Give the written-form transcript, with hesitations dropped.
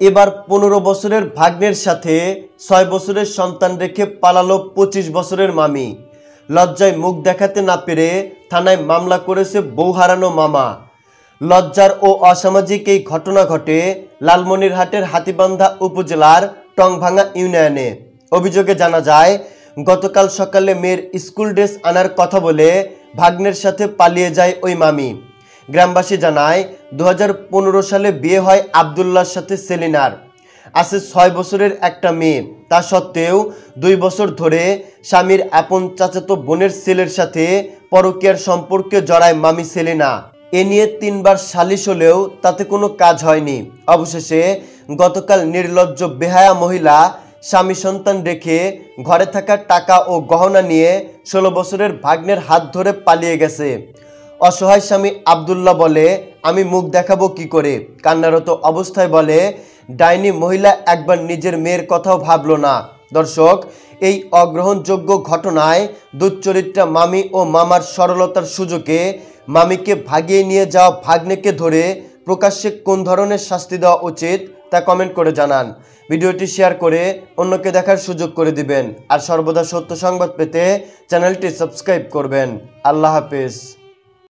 এবার 15 বছরের ভাগ্নের সাথে 6 বছরের সন্তান রেখে পালালো 25 বছরের মামি। লজ্জায় মুখ দেখাতে না পেরে থানায় মামলা করেছে বউ হারানো মামা। লজ্জার ও অসামাজিক এই ঘটনা ঘটে লালমনিরহাটের হাতীবান্ধা উপজেলার টংভাঙা ইউনিয়নে। অভিযোগে জানা যায়, গতকাল সকালে মেয়ের স্কুল ড্রেস আনার কথা বলে ভাগ্নের সাথে পালিয়ে যায় ওই মামি। গ্রামবাসী জানায়, 2015 সালে বিয়ে হয় আবদুল্লার সাথে সেলিনার। আছে 6 বছরের একটা মেয়ে। তা সত্ত্বেও 2 বছর ধরে স্বামীর আপন চাচাতো বোনের ছেলের সাথে পরকীয়ার সম্পর্কে জড়ায় মামি সেলিনা। এ নিয়ে 3 বার সালিশ হলেও তাতে কোনো কাজ হয়নি। অবশেষে গতকাল নির্লজ্জ বেহায়া মহিলা স্বামী সন্তান রেখে ঘরে থাকা টাকা ও গহনা নিয়ে 16 বছরের ভাগ্নের হাত ধরে পালিয়ে গেছে। অসহায় স্বামী আবদুল্লাহ বলে, আমি মুখ দেখাবো কি করে। কান্নারত অবস্থায় বলে, ডাইনি মহিলা একবার নিজের মেয়ের কথাও ভাবলো না। দর্শক, এই অগ্রহণযোগ্য ঘটনায় দুশ্চরিত্রা মামি ও মামার সরলতার সুযোগে মামিকে ভাগিয়ে নিয়ে যাওয়া ভাগ্নেকে ধরে প্রকাশ্যে কোন ধরনের শাস্তি দেওয়া উচিত তা কমেন্ট করে জানান। ভিডিওটি শেয়ার করে অন্যকে দেখার সুযোগ করে দিবেন। আর সর্বদা সত্য সংবাদ পেতে চ্যানেলটি সাবস্ক্রাইব করবেন। আল্লাহ হাফেজ।